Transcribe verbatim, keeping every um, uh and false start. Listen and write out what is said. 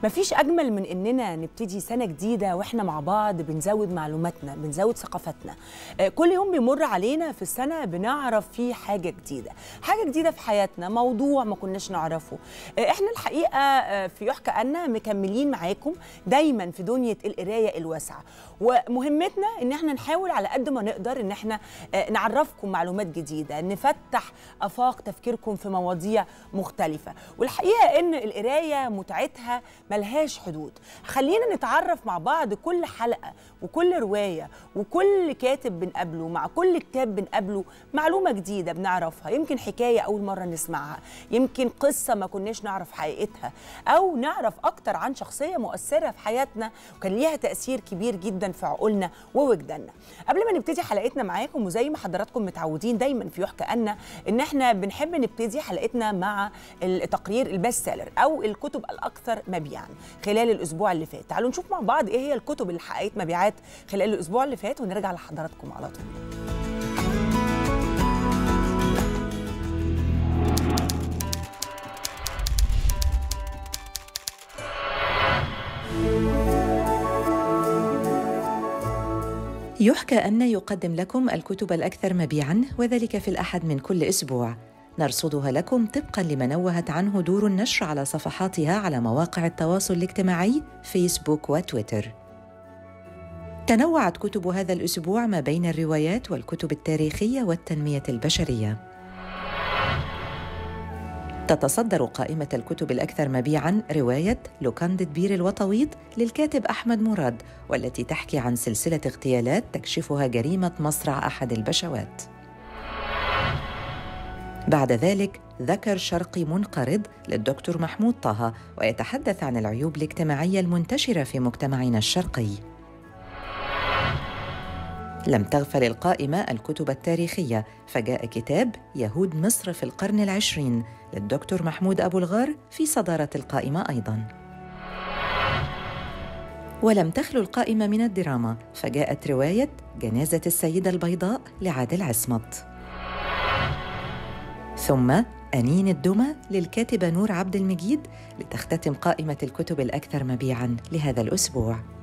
مفيش أجمل من إننا نبتدي سنة جديدة وإحنا مع بعض بنزود معلوماتنا، بنزود ثقافتنا. كل يوم بيمر علينا في السنة بنعرف فيه حاجة جديدة، حاجة جديدة في حياتنا، موضوع ما كناش نعرفه. إحنا الحقيقة في يحكى أن مكملين معاكم دايما في دنيا القراية الواسعة، ومهمتنا إن إحنا نحاول على قد ما نقدر إن إحنا نعرفكم معلومات جديدة، نفتح آفاق تفكيركم في مواضيع مختلفة. والحقيقة إن القراية متعتها ملهاش حدود. خلينا نتعرف مع بعض كل حلقة وكل رواية وكل كاتب بنقابله، مع كل كتاب بنقابله معلومة جديدة بنعرفها، يمكن حكاية أول مرة نسمعها، يمكن قصة ما كناش نعرف حقيقتها، أو نعرف أكتر عن شخصية مؤثرة في حياتنا وكان ليها تأثير كبير جدا في عقولنا ووجداننا. قبل ما نبتدي حلقتنا معاكم، وزي ما حضراتكم متعودين دايما في يحكى أن إن احنا بنحب نبتدي حلقتنا مع التقرير البست سيلر أو الكتب الأكثر مبيعاً خلال الأسبوع اللي فات. تعالوا نشوف مع بعض إيه هي الكتب اللي حققت مبيعات خلال الأسبوع اللي فات ونرجع لحضراتكم على طول. يحكى أن يقدم لكم الكتب الأكثر مبيعاً، وذلك في الأحد من كل أسبوع. نرصدها لكم طبقاً لما نوهت عنه دور النشر على صفحاتها على مواقع التواصل الاجتماعي فيسبوك وتويتر. تنوعت كتب هذا الأسبوع ما بين الروايات والكتب التاريخية والتنمية البشرية. تتصدر قائمة الكتب الأكثر مبيعاً رواية لوكاندة بير الوطويط للكاتب أحمد مراد، والتي تحكي عن سلسلة اغتيالات تكشفها جريمة مصرع أحد البشوات. بعد ذلك ذكر شرقي منقرض للدكتور محمود طه، ويتحدث عن العيوب الاجتماعية المنتشرة في مجتمعنا الشرقي. لم تغفل القائمة الكتب التاريخية، فجاء كتاب يهود مصر في القرن العشرين للدكتور محمود أبو الغار في صدارة القائمة أيضاً. ولم تخلو القائمة من الدراما، فجاءت رواية جنازة السيدة البيضاء لعادل عصمت. ثم أنين الدمى للكاتبة نور عبد المجيد لتختتم قائمة الكتب الأكثر مبيعاً لهذا الأسبوع.